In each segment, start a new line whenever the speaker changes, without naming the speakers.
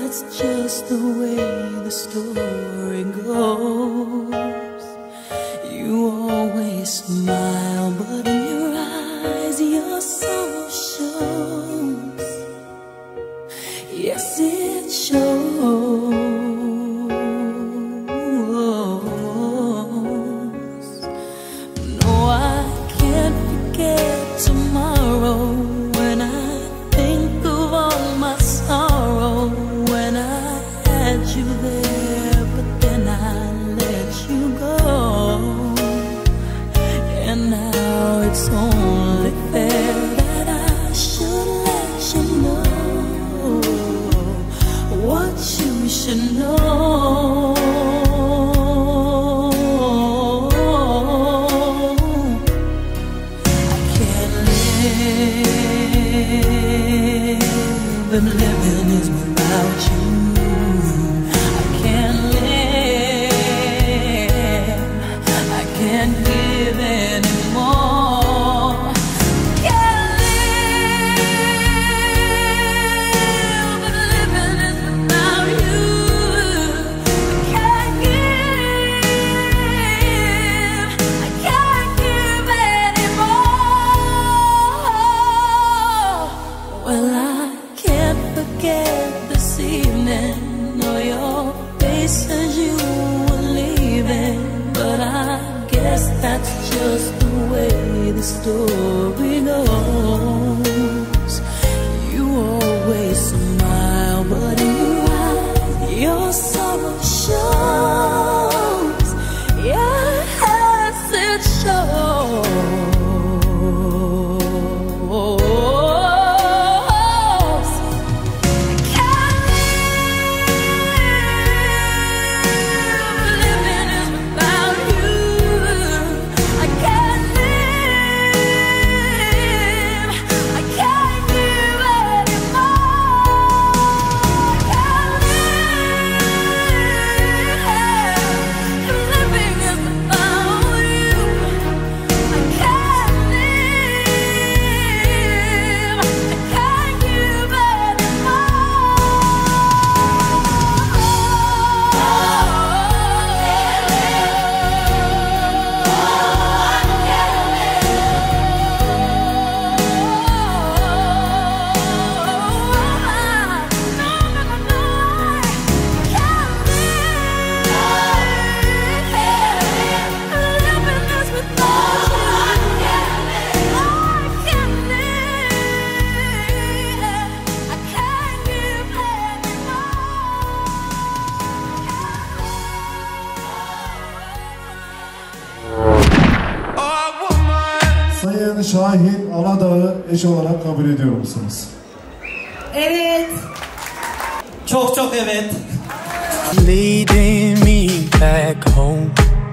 that's just the way the story goes. You always smile, but in your eyes your soul shows. Yes, it shows. No, I can't forget tomorrow when I think of all my sorrow. When I had you there, but then I let you go. And now it's only fair that I should let you know what you should know. I can't live, and living is without you. I can't live, I can't give anymore. Can't live, and living is without you. I can't give, I can't give anymore. Well, I can't forget this evening or your face as you were leaving, but I guess that's just the way the story goes. You always smile, but in your eyes your sorrow shows. Yes, it shows.
Sayın Şahin Aladağ'ı eş olarak kabul ediyor musunuz?
Evet.
Çok çok evet.
Leading me back home.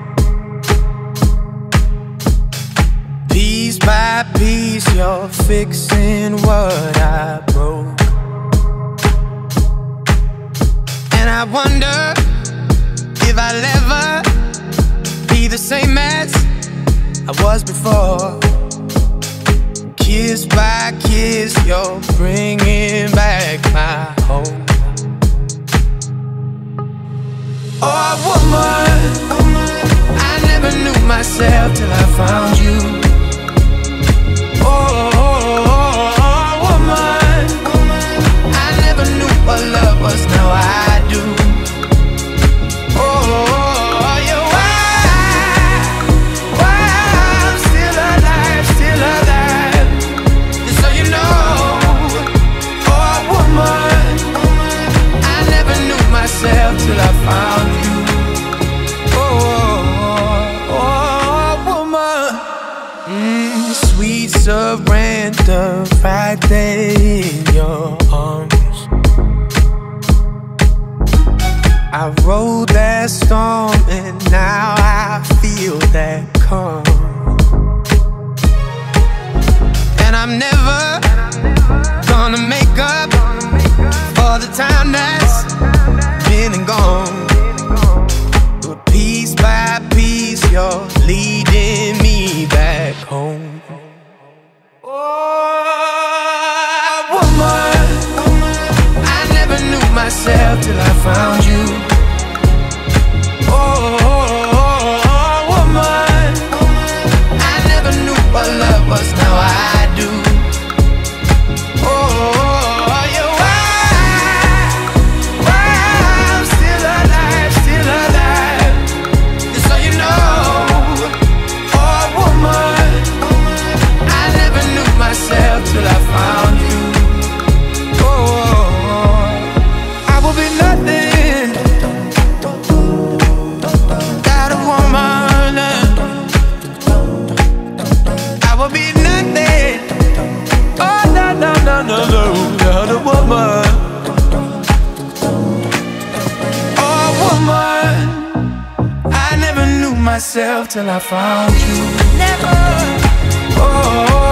Piece by piece you're fixing what I broke. And I wonder if I'll ever be the same as I was before. Kiss by kiss, you're bringing back my home. Oh, woman, I never knew myself till I found you. Oh, woman, I never knew what love was, now I do. Oh, you're why I'm still alive, still alive. So you know, oh woman, I never knew myself till I found you. Oh, woman, sweet surrender right there in your arms. I rode that storm and now I feel that calm. And I'm never gonna make up for the time that's been and gone. But piece by piece you're leading me back home. Oh, woman, I never knew myself found you. Oh, woman, I never knew what love was, now I do. Oh, yeah, why I'm still alive, just so you know. Oh, woman, I never knew myself till I found you. Oh, I will be nothing without a woman. I will be nothing. Oh, no, without a woman. Oh, woman, I never knew myself till I found you. Never. Oh.